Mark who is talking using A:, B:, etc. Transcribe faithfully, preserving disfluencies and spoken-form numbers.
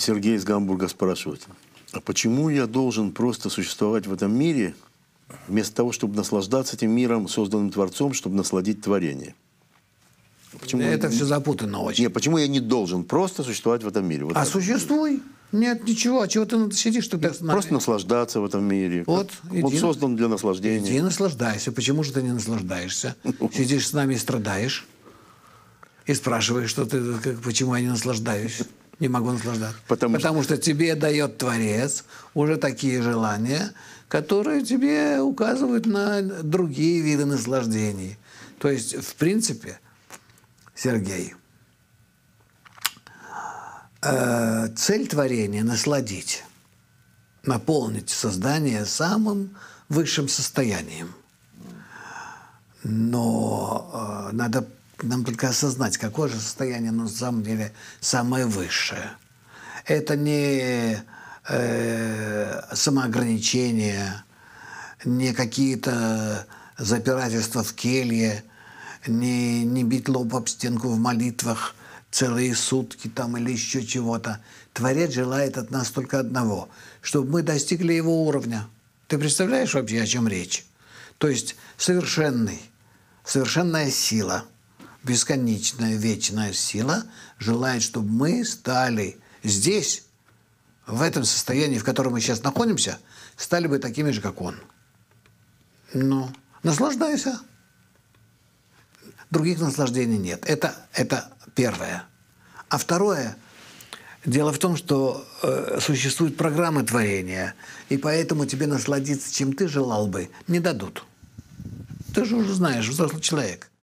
A: Сергей из Гамбурга спрашивает, а почему я должен просто существовать в этом мире, вместо того, чтобы наслаждаться этим миром, созданным Творцом, чтобы насладить творение? Почему...
B: Это все запутанно очень.
A: Нет, почему я не должен просто существовать в этом мире? Вот
B: а
A: так.
B: Существуй. Нет, ничего. А чего ты сидишь, что ты...
A: Просто наслаждаться в этом мире.
B: Вот,
A: Он
B: иди,
A: создан для наслаждения.
B: Иди наслаждайся. Почему же ты не наслаждаешься? Сидишь с нами и страдаешь. И спрашиваешь, что ты, как, почему я не наслаждаюсь. Не могу наслаждаться.
A: Потому,
B: Потому что... что тебе дает Творец уже такие желания, которые тебе указывают на другие виды наслаждений. То есть, в принципе, Сергей, э, цель творения – насладить, наполнить создание самым высшим состоянием. Но э, надо нам только осознать, какое же состояние на самом деле самое высшее. Это не э, самоограничение, не какие-то запирательства в келье, не, не бить лоб об стенку в молитвах целые сутки там, или еще чего-то. Творец желает от нас только одного, чтобы мы достигли его уровня. Ты представляешь вообще, о чем речь? То есть совершенный, совершенная сила, бесконечная, вечная сила желает, чтобы мы стали здесь, в этом состоянии, в котором мы сейчас находимся, стали бы такими же, как он. Ну, наслаждайся. Других наслаждений нет. Это, это первое. А второе, дело в том, что э, существуют программы творения, и поэтому тебе насладиться, чем ты желал бы, не дадут. Ты же уже знаешь, взрослый человек.